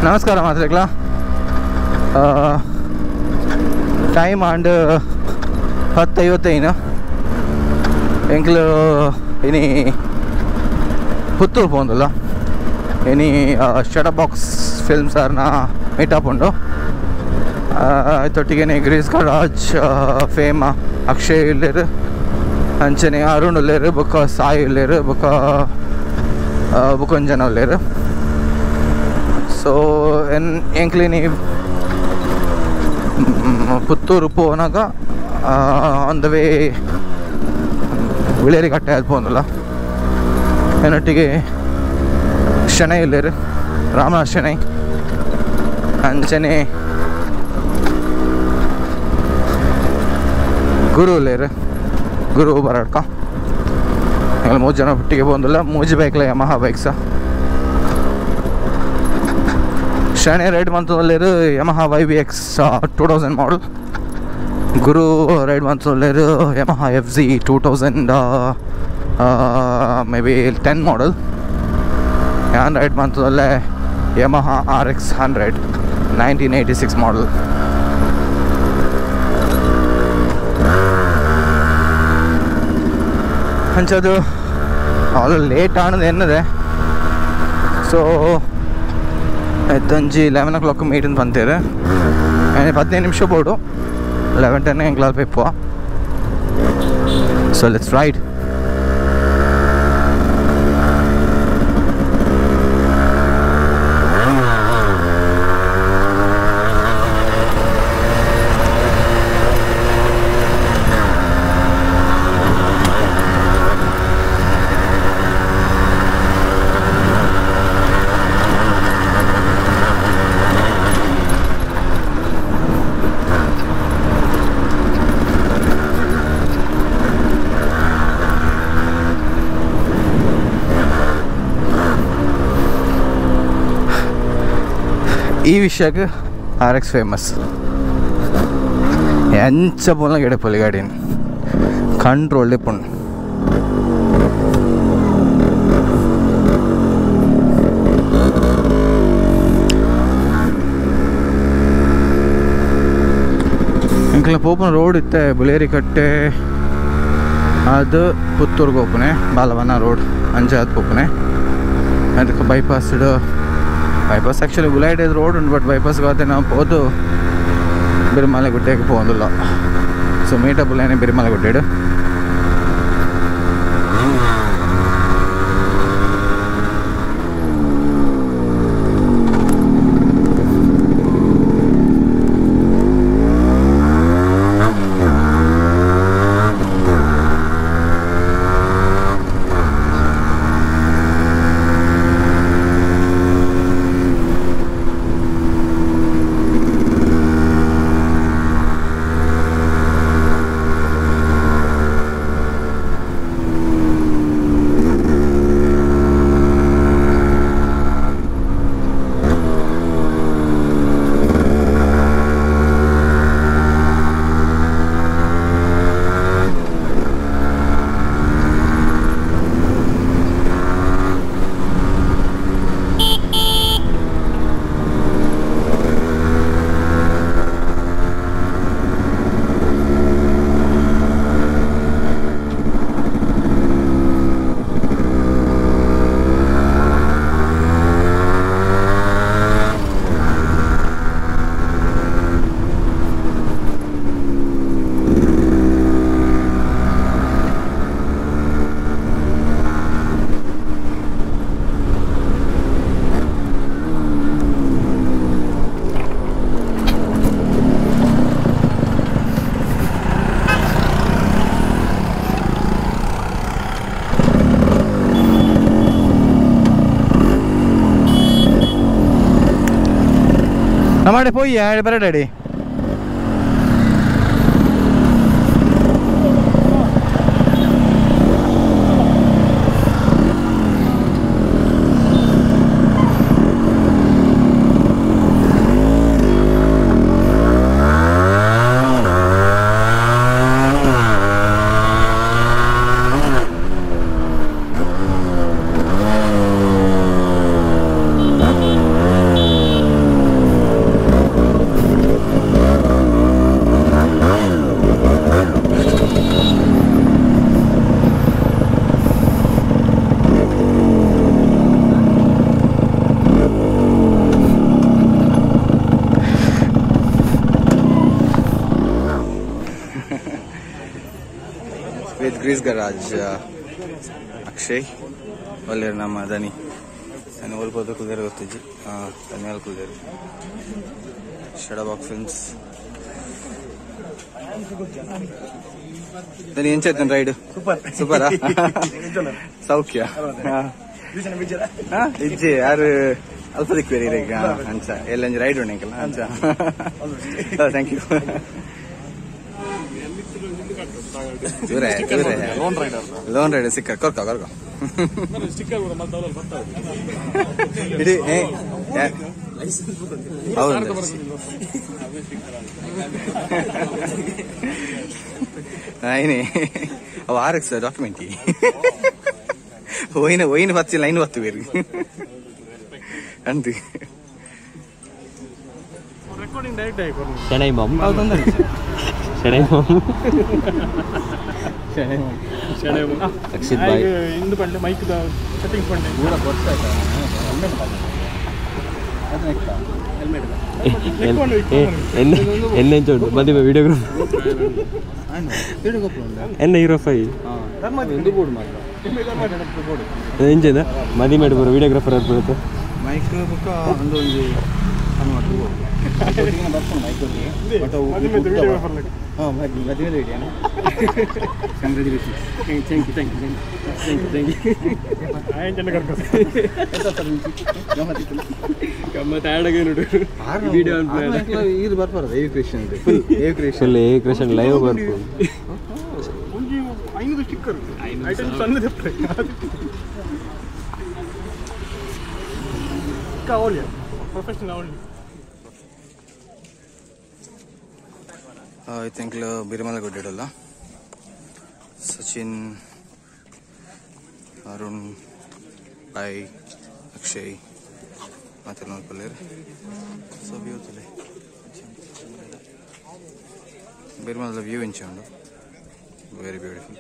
ನಮಸ್ಕಾರ ಮಾತ್ರಕ್ಲ time and 10:55 ಎಂಕ್ಲು ಇನಿ ಪುತ್ತೂರು ಪೋಂದುಲ್ಲ ಇನಿ ಶಟರ್ ಬಾಕ್ಸ್ ಫಿಲ್ಮ್ ಸರ್ನ ಮೀಟಪ್ ಉಂಡು ತೊಟ್ಟಿಗೆ ಗ್ರೀಸ್ ರಾಜ್ ಫೇಮ ಅಕ್ಷಯ್ ಇಲ್ಲೇರು ಅಂಚನೆ ಅರುಣ್ ಉಲ್ಲೇರು ಬೊಕ್ಕ ಸಾಯಿ ಉಲ್ಲೇರು ಬೊಕ್ಕೊಂದು ಜನ ಉಲ್ಲೇರು ಸೊ ಎಂಕ್ಲಿನಿ ಪುತ್ತೂರು ಪೋನಾಗ ಆನ್ ದ ವೇ ವಿಳೇರಿ ಕಟ್ಟೆ ಅದು ಪೋನಲ್ಲ ಏನೊಟ್ಟಿಗೆ ಶೆಣೈ ಇಲ್ಲೇರು ರಾಮನಾಥ್ ಶೆಣೈ ಅಂಚನೆ ಗುರು ಇಲ್ಲೇರು ಗುರು ಬರಾಡ್ಕ ಎಲ್ಲ 3 ಜನ ಒಟ್ಟಿಗೆ ಬಂದಿಲ್ಲ 3 ಬೈಕ್ಲ ಯಮಹಾ ಬೈಕ್ಸ ಶೆಣೈ ರೈಡ್ ಮಂತಲ್ಲಿರು Yamaha YBX 2000 model Guru ride ಮಂತಲ್ಲಿರು Yamaha FZ 2000 maybe 10 model ನಾನು ರೈಡ್ ಮಂತದಲ್ಲೇ ಯಮಹಾ RX 100 1986 ಮಾಡಲ್ ಅಂಚದು ಅವಳು ಲೇಟ್ ಆನದು ಎನ್ನದೆ ಸೊ ಆಯ್ತಂಜಿ 11 o'clock ಮೀಟಿಂಗ್ ಬಂತೀರಿ 15 ನಿಮಿಷ ಬೋರ್ಡು 11:10 ಎಂಕ್ಲಾಲ್ ಪೆಪ್ಪುವ ಸೊ ಲೆಟ್ಸ್ ರೈಡ್ ಈ ವಿಷಯಕ್ಕೆ RX ಫೇಮಸ್ ಎಂಚ ಪೋಲ ಗೆಡಪಲ್ಲಿ ಗಾಡಿನ ಕಂಟ್ರೋಲ್ ಪುಣ್ ಇಂಕಲ ಪೋಪನ ರೋಡ್ ಇತ್ತೆ ಬುಲೇರಿ ಕಟ್ಟೆ ಅದು ಪುತ್ತೂರ್ಗೆ ಹೋಗ್ಪನೆ ಬಾಲವನ ರೋಡ್ ಅಂಜಾದ್ ಪೋಪನೆ ಅದಕ್ಕೆ ಬೈಪಾಸ್ ಬೈಪಾಸ್ ಆ್ಯಕ್ಚುಲಿ ಬುಲೈಟ್ ಇದು ರೋಡ್ ಉಂಟು ಬಟ್ ಬೈಪಾಸ್ಗೆ ಹೋದ್ರೆ ನಾವು ಹೋದು ಬಿರುಮಲೆ ಗುಡ್ಡೆಗೆ ಹೋಗೋದಿಲ್ಲ ಸೊ ಮೀಟಬುಲ್ಲೇನೆ ಬಿರುಮಲೆ ಗುಡ್ಡೆಡು നമ്മുടെ പോയി പറയട്ടെ daddy with grease garage Akshay ಒಳ್ಳೆ ನಮ್ಮ ದನಿ ನಾನು ಓಲ್ಬೋದು ಕುಲ್ದೇರು ಗೊತ್ತಿಜ್ಜಿ ಮೇಲೆ ಕುಲ್ದೇರು ಶಡಬಾಕ್ ಫಿಲ್ಮ್ಸ್ ದನಿ ಎಂಚಾಯ್ತು ರೈಡ್ ಸೂಪರಾ ಸೌಖ್ಯ ಇಜ್ಜಿ ಯಾರು ಅಲ್ಪ ದಿಕ್ಬೇರಿ ಈಗ ಅಂಚ ಎಲ್ಲಂಜಿ ರೈಡ್ ಉಂಡೆಂಕಲ್ಲ ಅಂಚ ಥ್ಯಾಂಕ್ ಯು ಲೋನ್ ರೈಡರ್ ಸಿಕ್ಕ ಕೊರ್ಕೊ ಇಡೀ ಹೌದು ಆಯ್ನೆ ಅವು ಆರಕ್ಕೆ ಸರ್ ಡಾಕ್ಯುಮೆಂಟ್ ಒಯ್ನು ಬತ್ತಿಲ್ಲ ಇನ್ನು ಬತ್ತು ಬೇರೆ ಅಂತಿ ಶೆಣೈ ಮಾಮ್ ಶೆಣೈ ಮಾಮ್ ಅಕ್ಷಿತ್ ಬಾಯ್ ಇಂದು ಪಂಡೆ ಮೈಕ್ ಸೆಟ್ಟಿಂಗ್ಸ್ ಪಂಡೆ ಪೂರ ಕೊಡ್ತಾ ಎನ್ನ ಎಂಚುಂಟು ಮದುವೆ ವಿಡಿಯೋಗ್ರಾಫರ್ ಎನ್ನ ಹೀರೋಫೈ ಎಂಚದ ಮದಿ ಮಾಡಿ ಬರೋ ವಿಡಿಯೋಗ್ರಾಫರ್ ಅದು ಬರುತ್ತೆ ಮೈಕ್ ಬುಕ್ಕ ಒಂದು ಕ್ರಿಶನ್ ಲೈವ್ ಬರ್ಬೋದು ಐ ಥಿಂಕ್ ಬಿರಿಮಲ ಗೊಡ್ಡಿಡಲ್ಲ ಸಚಿನ್ ಅರುಣ್ ಭಾಯ್ ಅಕ್ಷಯ್ ಮತ್ತೆ ನೋಡ್ಕೊಳ್ಳಿರಿ ಸೊ ವ್ಯೂ ತಲೆ ಬಿರಿಮಲದ ವ್ಯೂ ಇಂಚ ಉಂಡು ವೆರಿ ಬ್ಯೂಟಿಫುಲ್